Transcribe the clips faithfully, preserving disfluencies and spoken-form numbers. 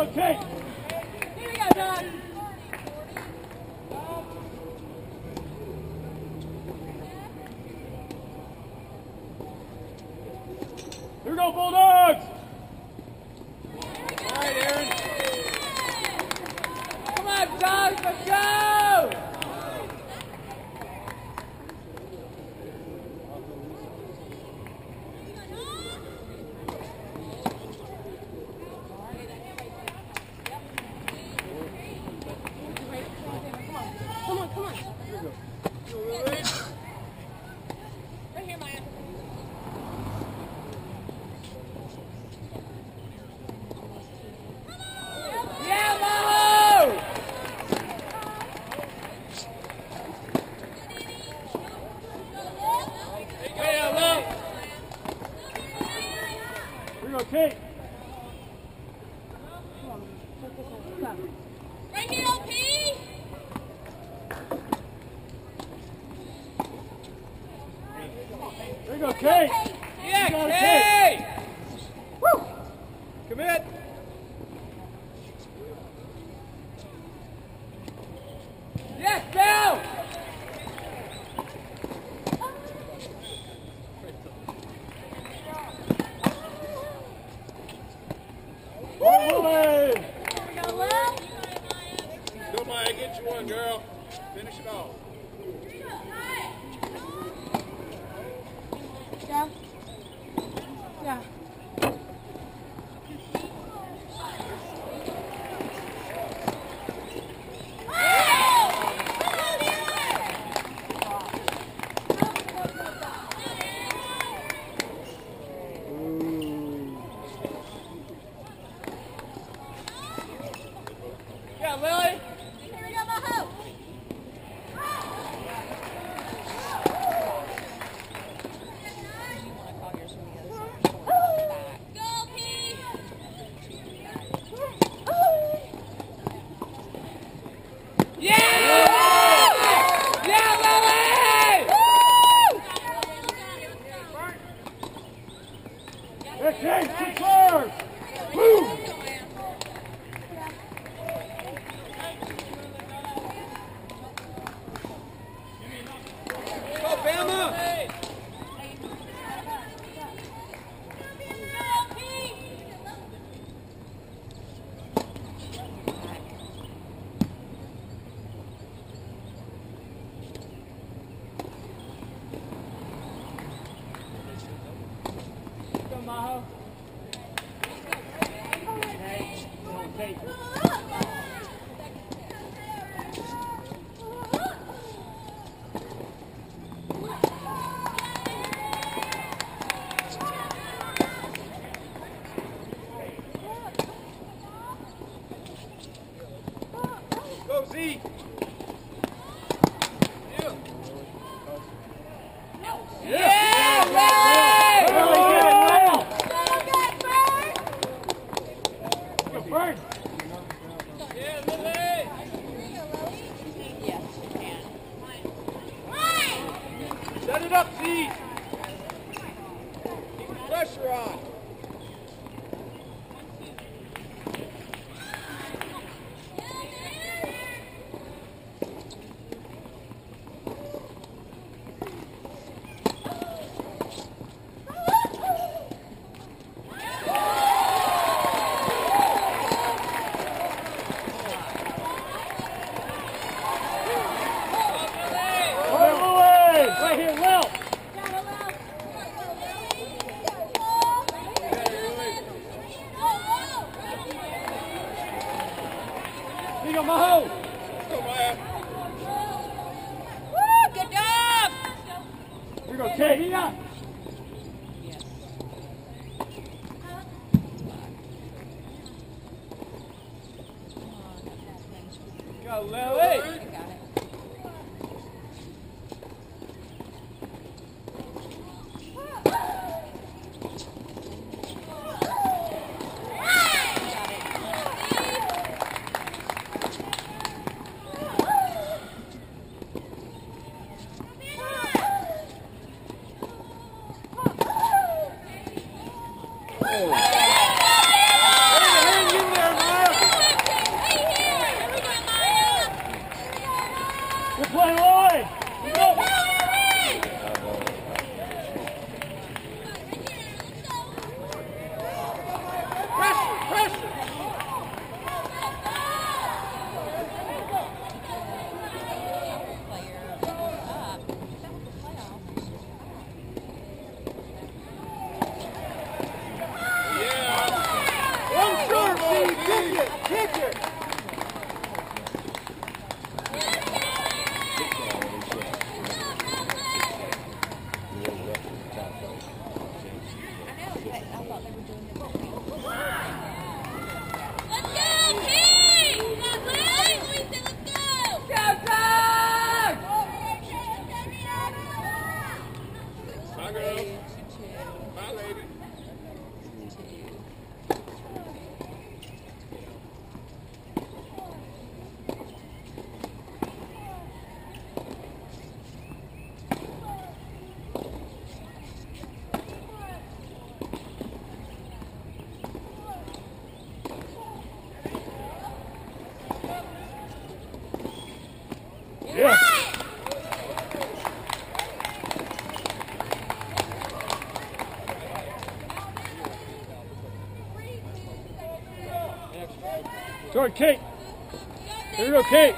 Kate. Here we go, Doug. Here we go, Bulldogs. All right, Aaron. Come on, Doug, let's go! Come on, come on. Right here, Maya. Kate. Right here, L P. There you go, Kate. Yeah, Kate. Kate. Woo. Commit. Yes, Bill. Go, Maya, get you one, girl. Finish it off. Yeah. Yeah. Yeah, Lily. Here we go, Maho. Go, Pete. Yeah! Yeah, Lily! Hey, Kate, two cars. Woo! Maho. Kate. Go, Z. Yeah, Lily! Burn. Yeah, Lily! Yes, you can. Set it up, Z. Keep the pressure on. Right here, Will. Here you go, Maho. Go, Maya. Woo, good job! Here you go, Kate. Yeah. Go, Lily. Hang in there, Maya. lady. Yeah. Sorry, Kate. Here we go, Kate.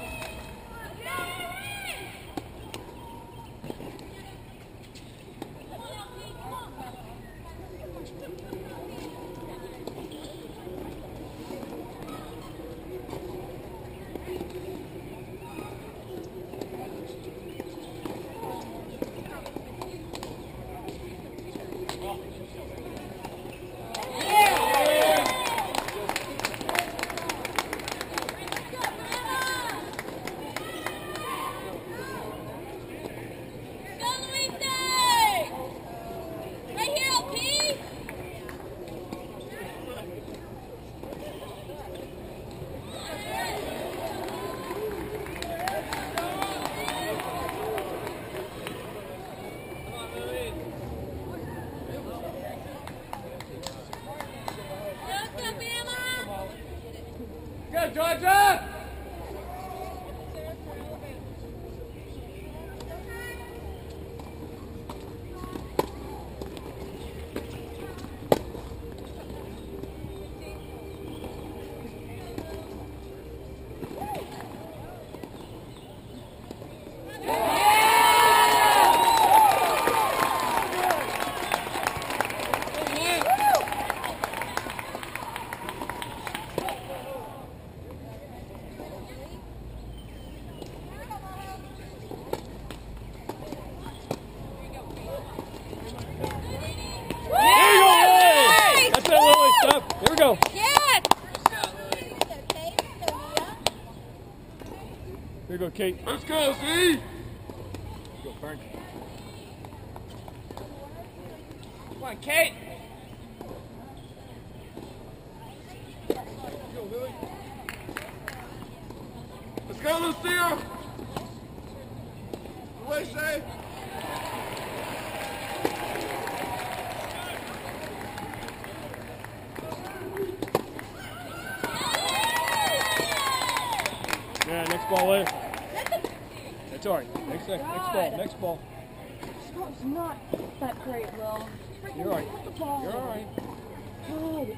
Good, Georgia! Here we go. Yes! Here we go, Kate. Let's go, Z! Go, Frank. Come on, Kate! Go, Lily. Let's go, Lucia! Away, Shay! Yeah, next ball later. That's all right. Next, next, next ball. Next ball. It's not that great, Will. You're all right. You're all right. God.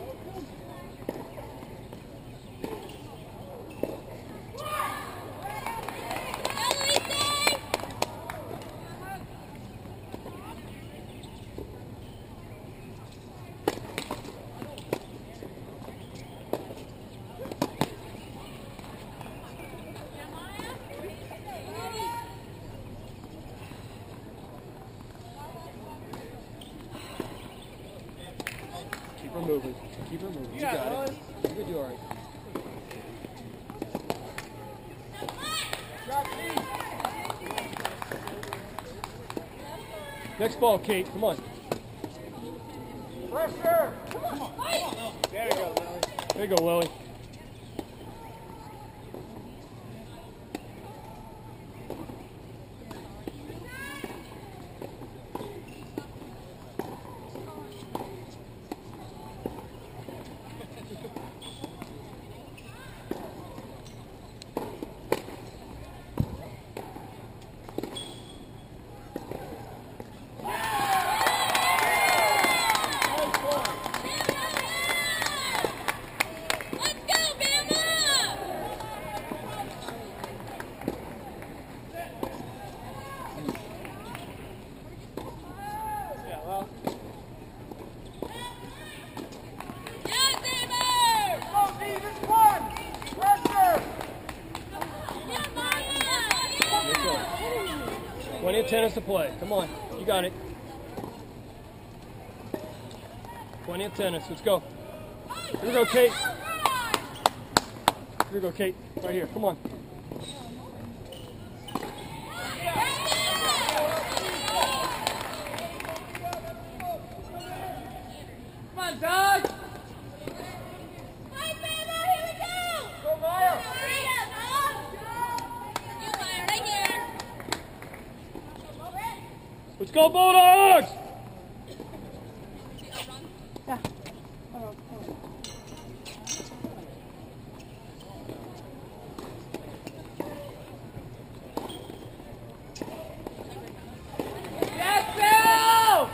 Keep her moving. Keep her moving. You Yeah, got it. You're good. You're all right. Next ball, Kate. Come on. Pressure! There you go, Lily. There you go, Lily. Yeah, well. Go, Z! This one! Pressure! Let's go. Plenty of tennis to play. Come on. You got it. Plenty of tennis. Let's go. Here we go, Kate. Here we go, Kate. Right here. Come on. on, dog. Hey, Bama, here we go! Go, Maya. You are right here. Let's go, Bulldogs! Yeah. Oh, oh. Yes, Bill!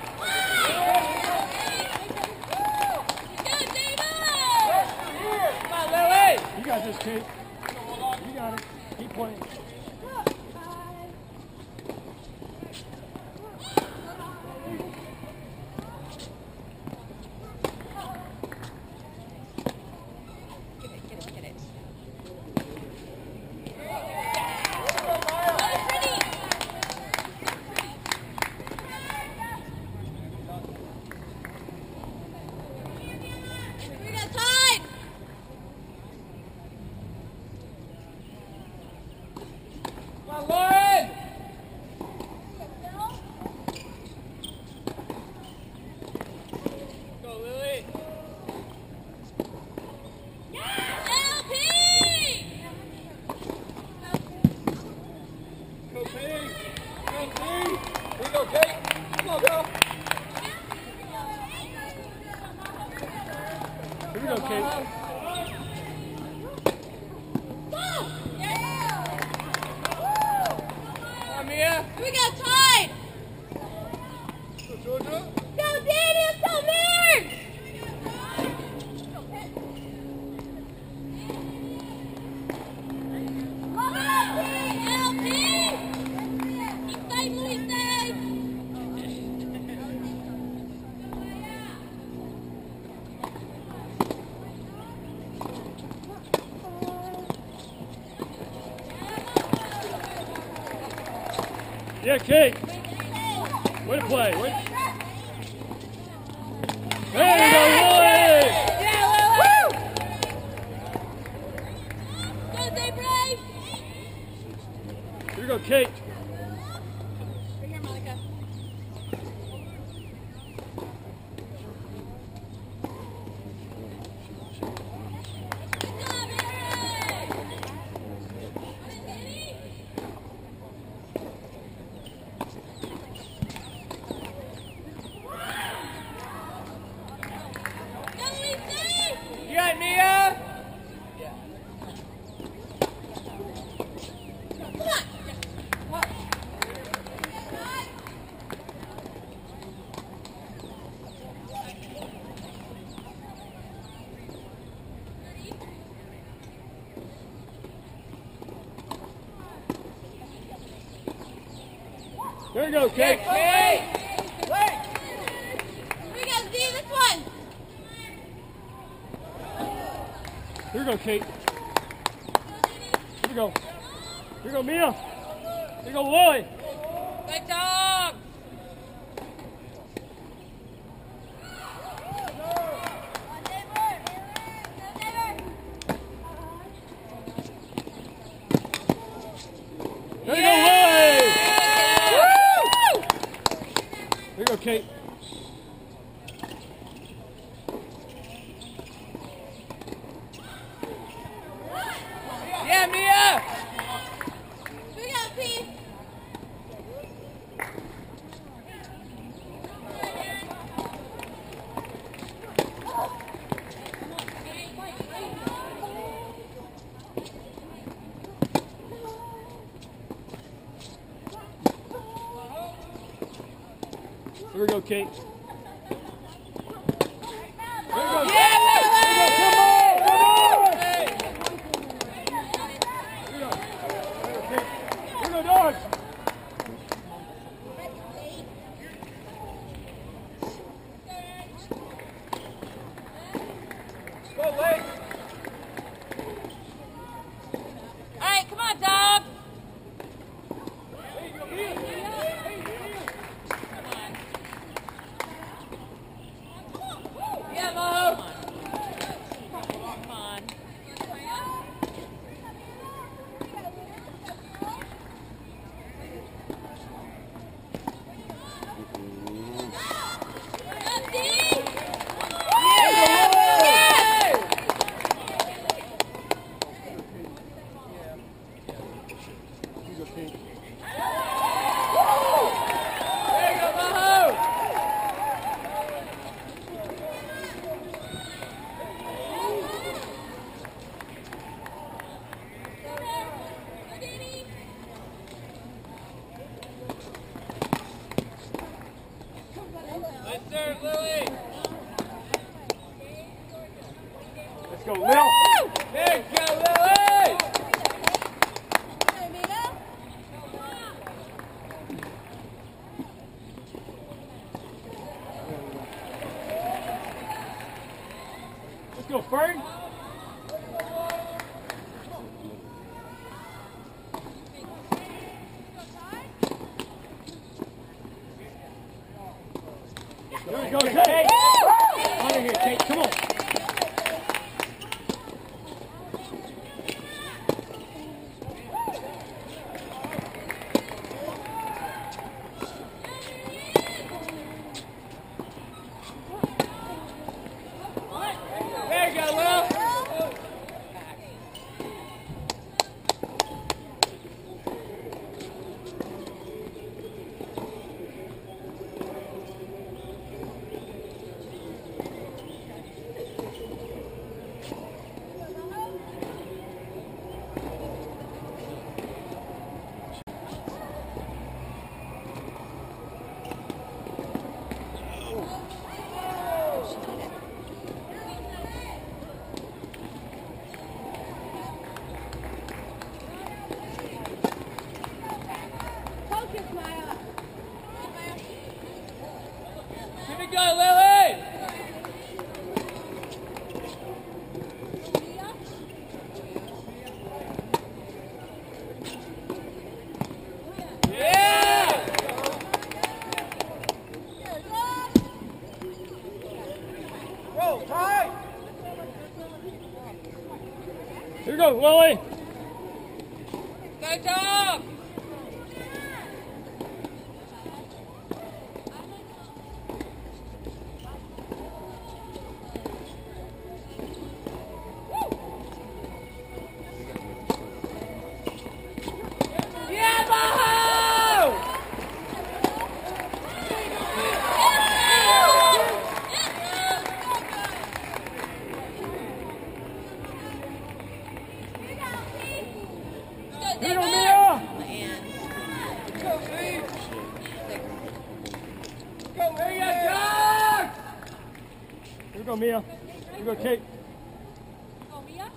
Come on, Lily. You got this, Kate. You got it. Keep playing. Come on, Lauren. Go, Lily. Go, P. Go, P. Here we go, Kate. Come on, girl. Here we go, Kate. Come on, Mia. We got tied! Go, Georgia. Go, Daniel, go, man! Yeah, Kate. Way to play. Way to... There you go, Lily! Yeah, Lily! Go, Daybreak! Here we go, Kate. Right here, Monica. You got Mia? There you go, Kate. Kate. Wait. We got Z this one. Here we go, Kate. Here we go. Here we go, Mia. Here we go, Lily. Good dog. There you go, Lily. Here you go, Kate. Yeah, Mia. We got P. Here we go, Kate. Yeah, Here we go, dogs. Go, Lake. All right, come on, dog. Yeah, Mo. there, Lily. Let's go, Lil. There you go, Lily. Let's go, Fern. Here we go, Kate. On in here, Kate. Come on. There you go, Lil. Here we go, Lily. Yeah! Whoa, tight! Here we go, Lily. Go, Tom. Yeah, Maho! Here we go, Mia. Go, Lee. Go, Mia, Doug! Here we go, Mia. Here we go, Kate. Oh, Mia?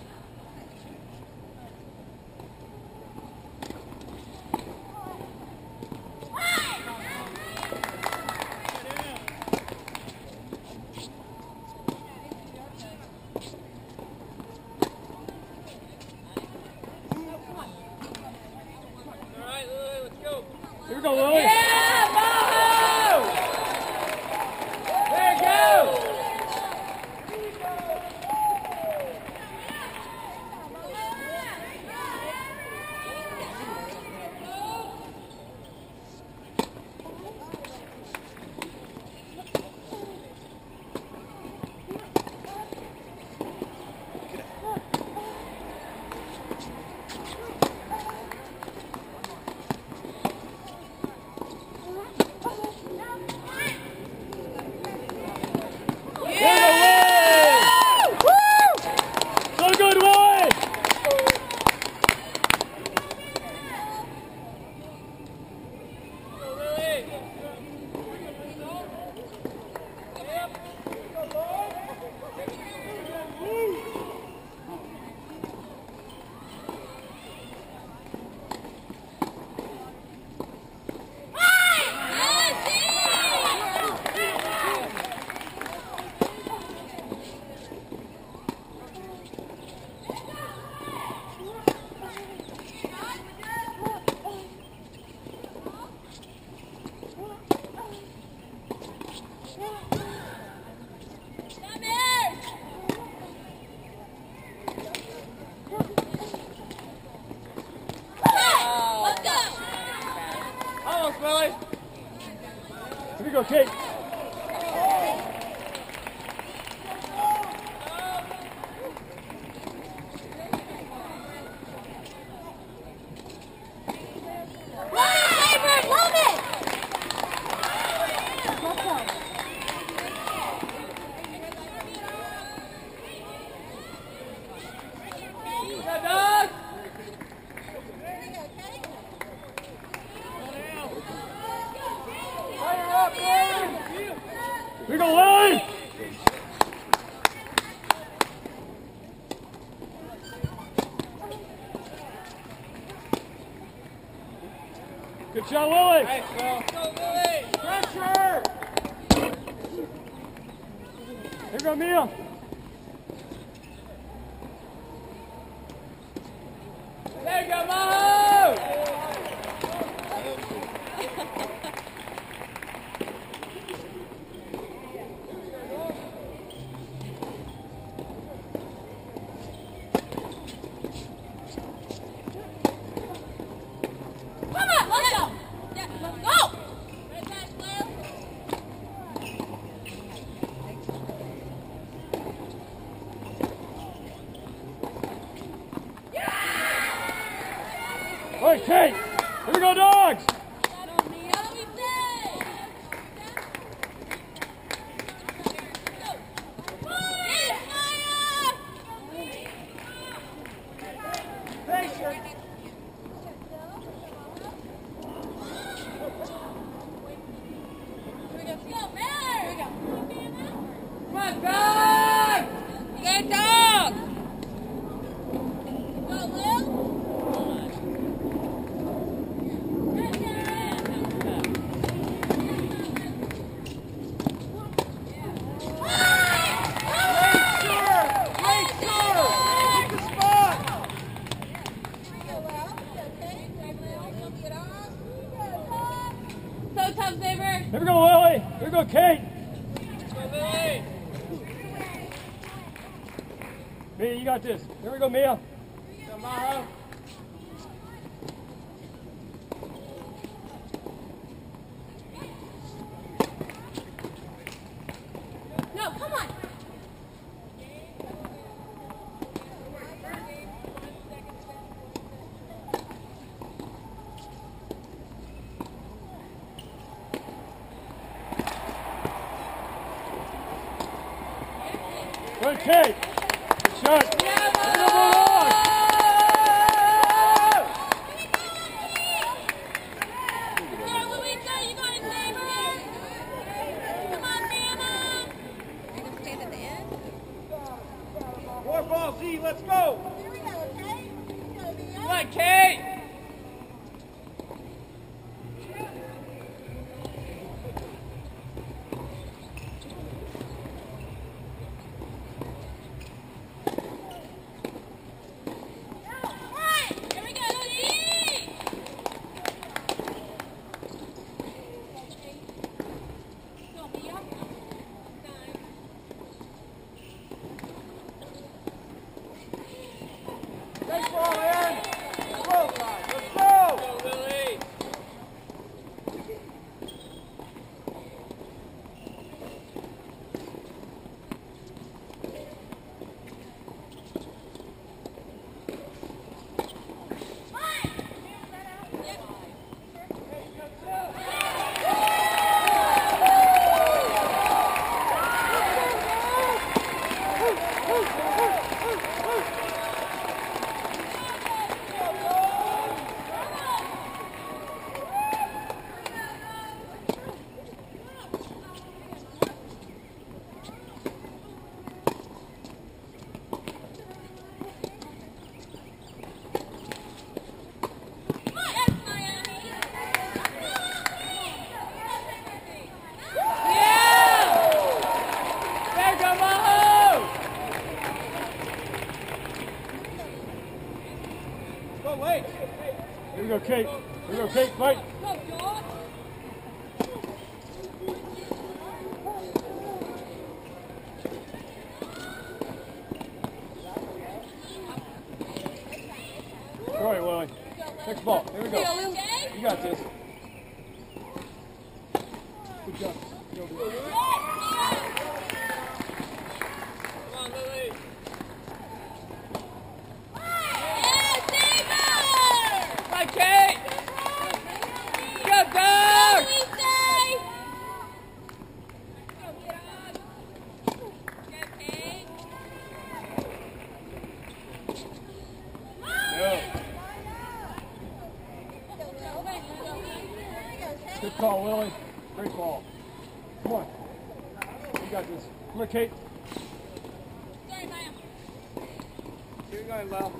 All right, Lily, let's go. Here we go, Lily. Yeah, Maho! There you go! So good, Willie. Almost, Willie. Here we go, Kate. Yeah, Doug. Fire up, Willie. we go, Lily! Good shot, Lily! Nice, Will. Go, Lily! Pressure! Here we go, Mia! There you go, Maho! Come on, let's go. Yeah, let's go. Right back, Lil. Hey, Kate! Here we go, dogs! That on me. How do we play? Go. Yes, Maya! Patient. Here we go. Go, Miller. Here we go. Come on, dog! Good dog. Go, Lil. So tough, Saber. Here we go, Lily! Here we go, Kate! Go, Lily! Mia, you got this. Here we go, Mia! Go, Maho! No, come on. Good, Kate! Good shot! Yeah, Here we go, Maho! Go, Louisa, you got it, Saber. Come on, Mama. You're going to stand at the end? More ball, Z, let's go! Here we go, okay? Go, Mia. Come on, Kate! Here we go, Louise. Go, Mia. Nice ball, Aaron! Go, guys, let's go! Go, Lily! Here we go, Kate. Here we go, Kate. Fight. Go, George. All right, Willie. Next ball. Here we go. Okay? You got this. Good job. Go, Willie. Come on, Lily. Come on, Kate. Go, dog. Yeah. Good call, Willie. Great ball. Come on. You got this. Come here, Kate. Sorry, Maya. Keep going, Lyle.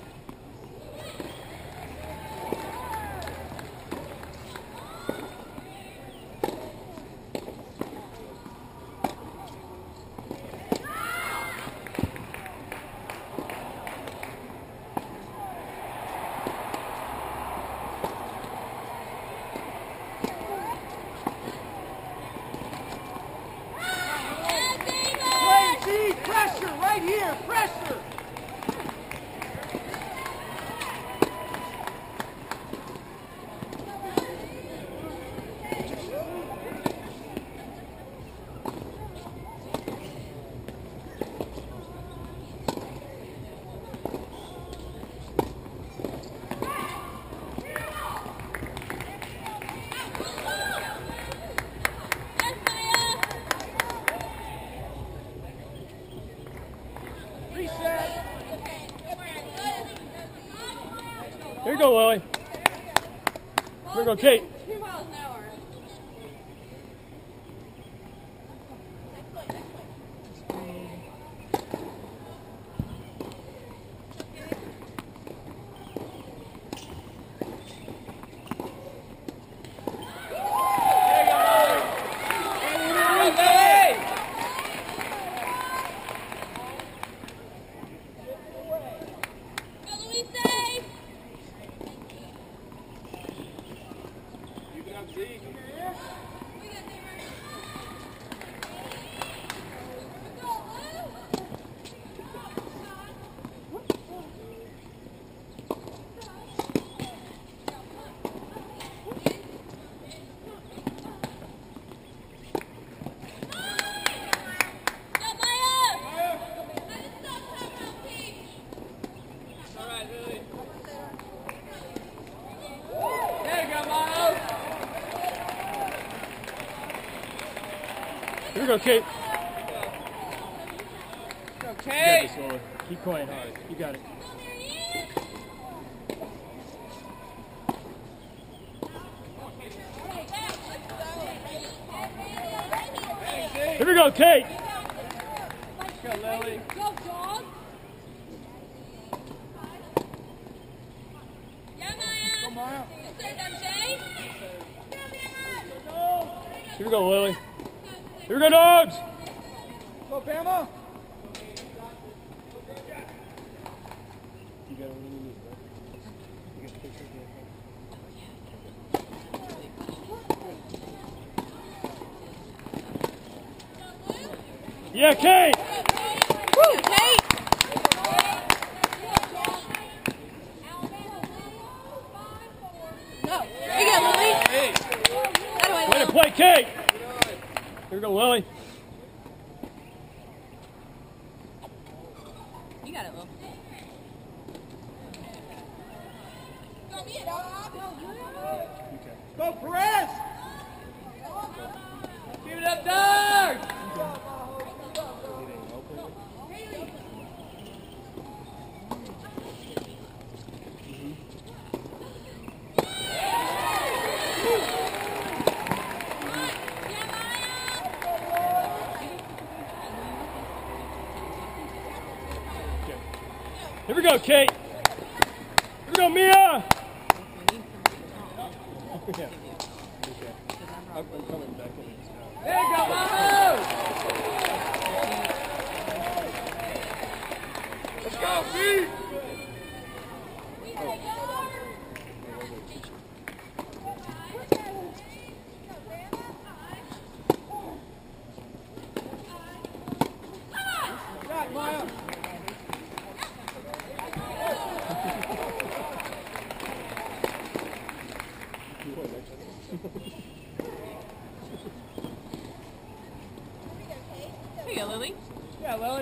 Pressure right here, pressure! Here you go, Lily. Here you go, Kate. Two miles an hour. Here we go, Kate. Go, You got Kate! this, Lily. Keep playing hard. You got it. Here we go, Kate. Go, Lily. Go, dog. Yeah, Maya. Come on. Here we go, Lily. Here we go, dogs. Go, Bama. You got everything you need, bro. You got the picture of the Yeah, Kate. Woo, Kate. Go. Here you go, Lily. Hey. That way, Way to Lil. play, Kate. Here we go, Lily. You got it, Lil. Go, Perez! Give it up, dogs! Here we go, Kate. Here we go, Mia. Yeah. Okay. I'm coming back in. There you go, Maho! Let's go, Pete! Shot, Maya! Here you go, Lily. Yeah, Lily.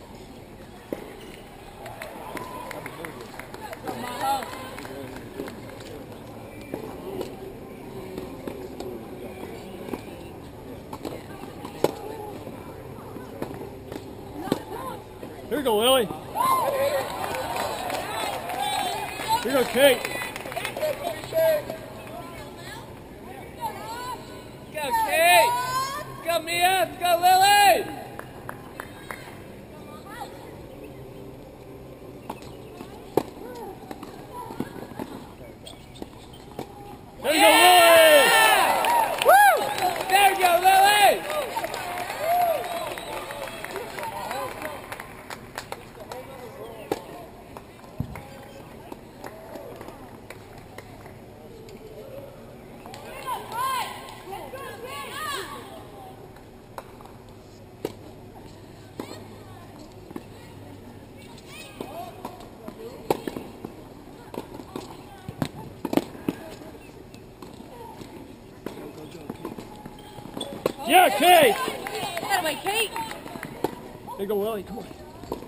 Here we go, Lily. Here we go, Kate. Go, Kate! Go, go, Mia. Let's go, Lily. There you go, Lily! Woo! There you go, Lily! Yeah, Kate! That way, Kate. There you go, Lily. Come on.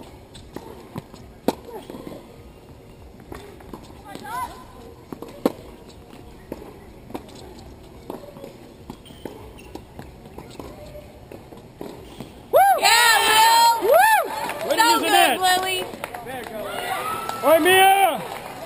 Yeah, Lil. Woo! Way to So use the good, net. Lily. There you go, Lily. All right, Mia!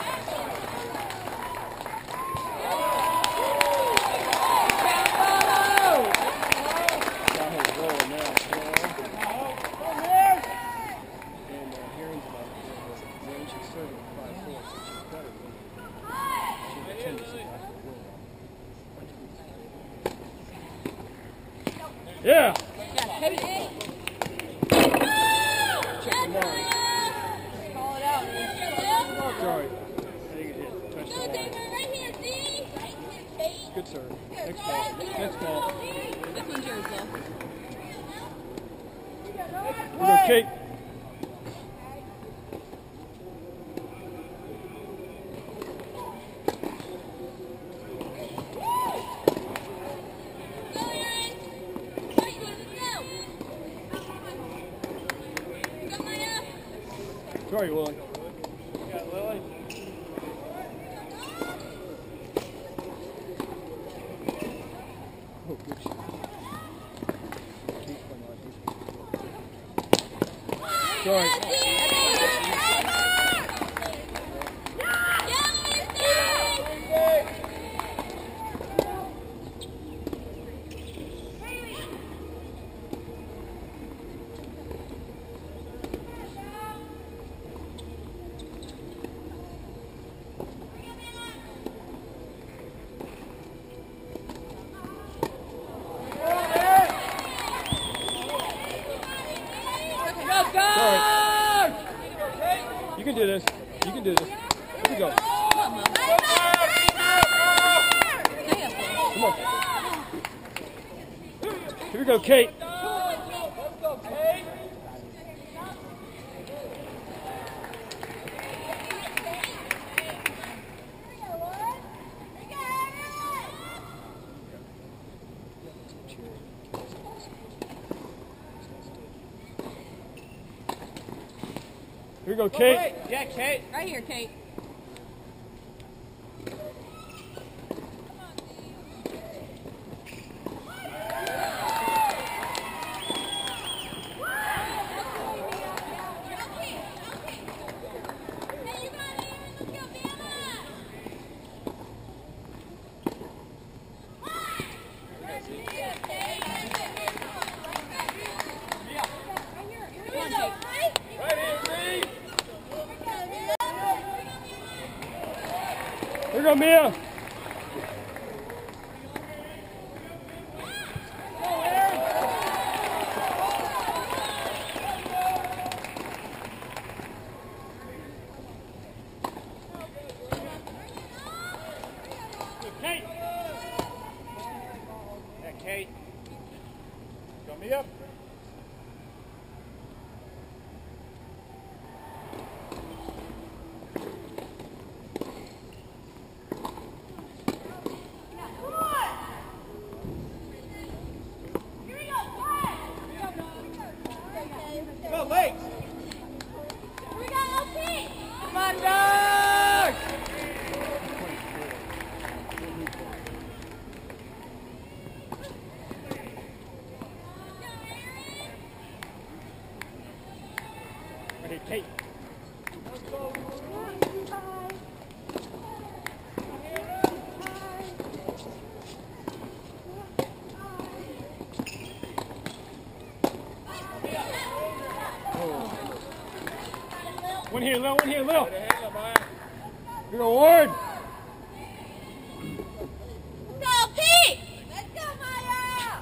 Yeah. Yeah, Kate. Call it out. Sorry. I think it hit. Touched the ball. Good serve. Next ball. Next ball. This one's yours, Lil. There you go, Kate. Sorry, Willie. You got Lily. Oh, good shot. Kate's playing like this. Sorry. Sorry. You can do this. You can do this. Here we go. Come on. Come on. Here we go, Kate. Let's go, Kate. Here we go, Kate. Yeah, Kate. Right here, Kate. Here we go, Mia. Kate. Yeah, Kate. Got me up. Go, legs. Come on, dog! Okay, Kate. One here, Lil. One here, Lil. Get a handle, Maya. Here go Ward. Go, Pete! Let's go, Maya!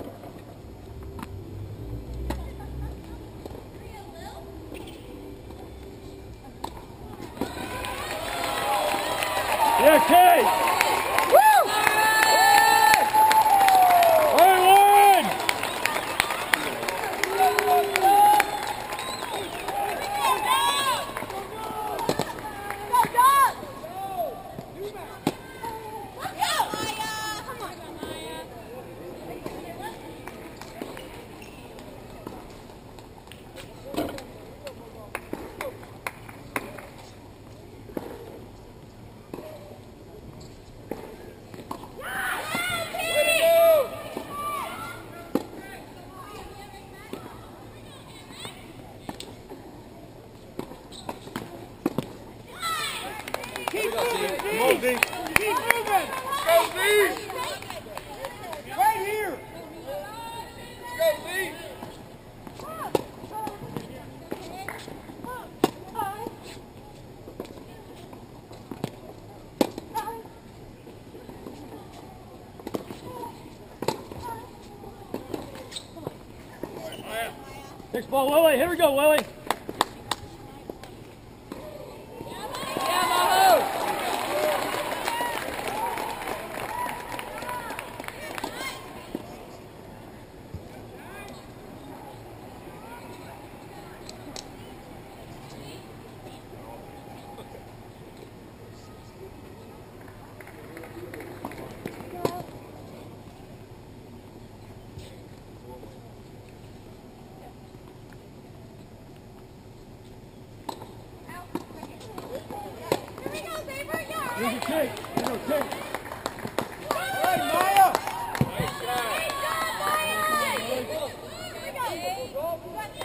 Yeah, Kate. Woo! All right, Ward. Go, dog! Let's go, Maya! Come on, Maya. Keep moving, Come on, D. D. Keep moving. Go, D. Right here. Go, D. Maya. Next ball, Lily. Here we go, Lily. Here we go, Saber! Yeah! Here's your Kate. Here go, Kate. Right, Maya. Nice shot. Great job, Maya! Here we go.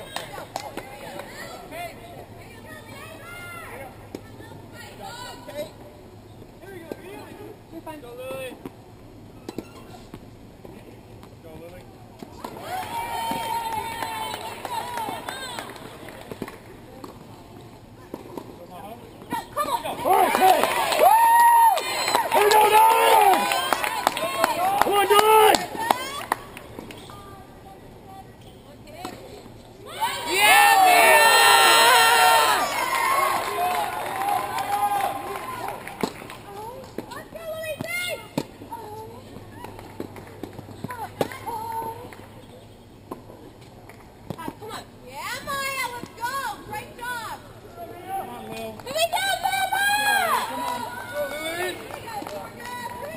You're fine. Go, Lily. Go, Lily. Come on! All right, Kate. Here we go, Don. Come on, Don. Let's go, Louise! Ah, come on. Yeah, Maya, let's go. Great job. Come on, Lil. Here we go, Mama! Go, Lily. Here we go, Louise!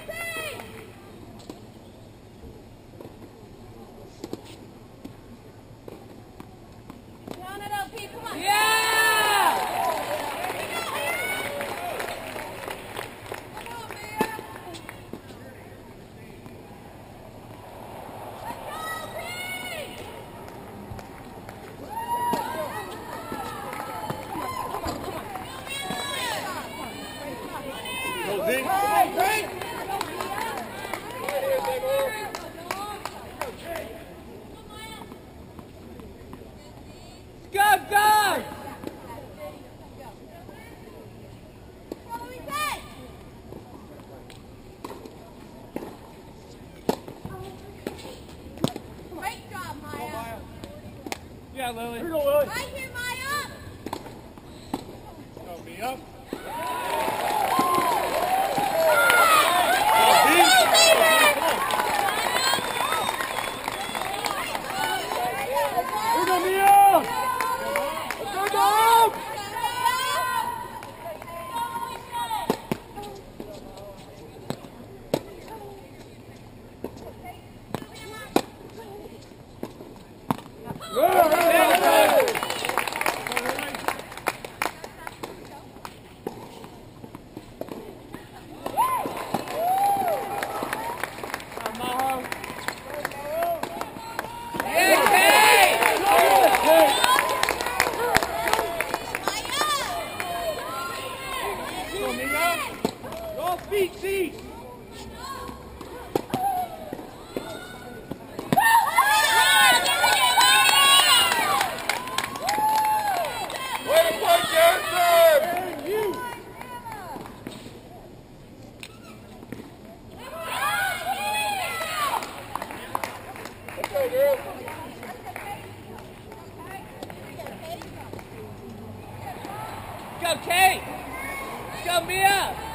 Count it out, Pete. Come on. Come on, Mia. Let's go, Pete! Go, D. Hey, Pete. Go, go. What do we say? Great job, Maya. Yeah, Lily. Here we go, Lily. Right here, Maya. Go, me up. Here we go, Mia. Let's go, Dom. Yeah, yeah, yeah. Hey! Let's go, Kate. Let's go, Mia.